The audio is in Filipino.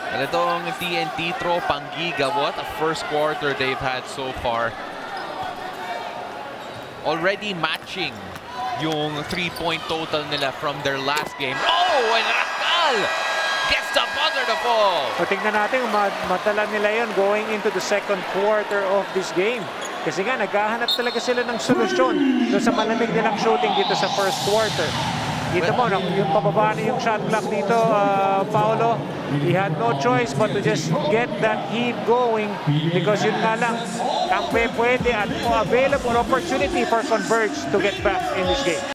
And itong TNT throw, Panggiga, what a first quarter they've had so far. Already matching yung 3-point total nila from their last game. Oh, and Racal gets the buzzer to fall. So tingnan natin, madala nila yun going into the second quarter of this game. Kasi nga, naghahanap talaga sila ng solusyon doon sa malamig nilang shooting dito sa first quarter. Kita mo, yung pababa na yung shot clock dito, Paolo, he had no choice but to just get that heat going because yun nga lang, ang pwede at available opportunity for Converge to get back in this game.